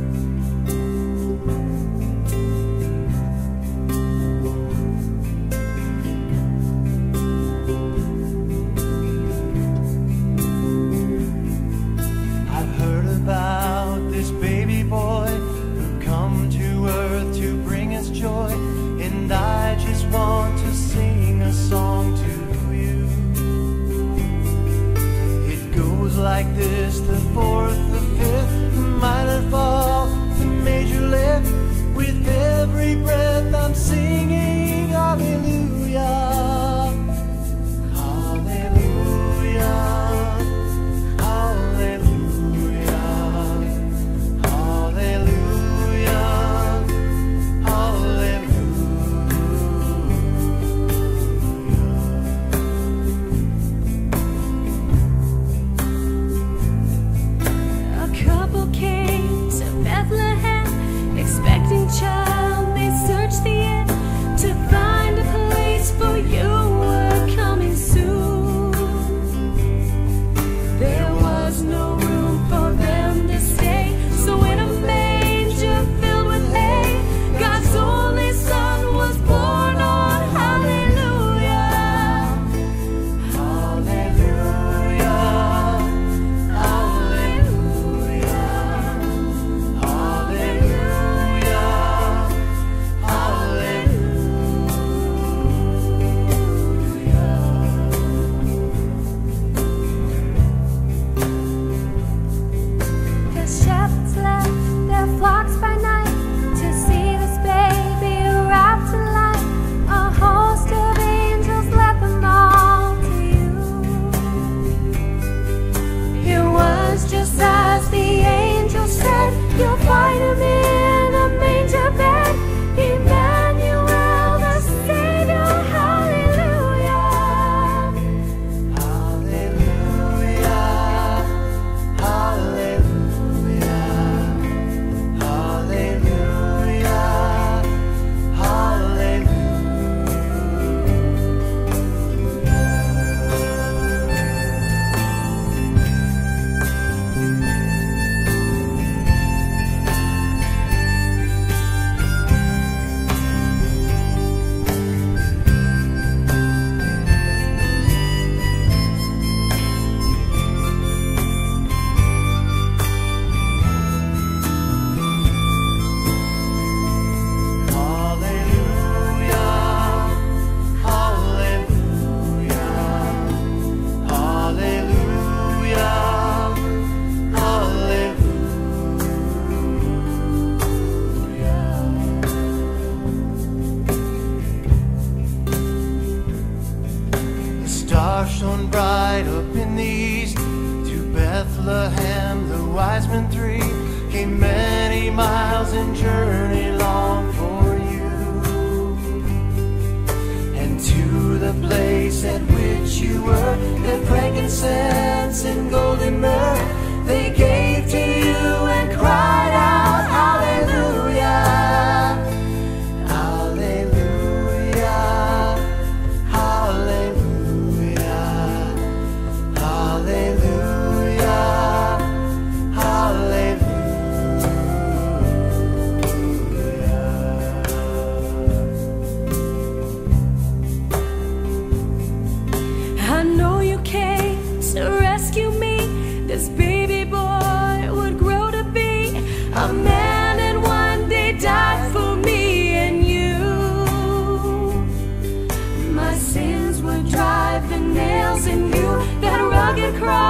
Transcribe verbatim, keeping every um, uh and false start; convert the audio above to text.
Like this, the fourth, the fifth, the minor fall, the major lift. With every breath I'm singing hallelujah, hallelujah, hallelujah, hallelujah, hallelujah. Child, they searched the air to find a place for you were coming soon. There was no room for them to stay, so in a manger filled with hay, God's only Son was born on hallelujah, hallelujah, hallelujah, flocks by night to see this baby arrive to life. A host of angels led them all to you. It was just as the angel said, you'll find him in a manger bed. Emmanuel, the Savior, hallelujah, hallelujah, hallelujah. Shone bright up in the east. To Bethlehem the wise men three came many miles and journeyed long for you, and to the place at which you were, that frankincense and golden myrrh they gave to you and cried out hallelujah, hallelujah, hallelujah. This baby boy would grow to be a man and one day died for me and you. My sins would drive the nails in you, that rugged cross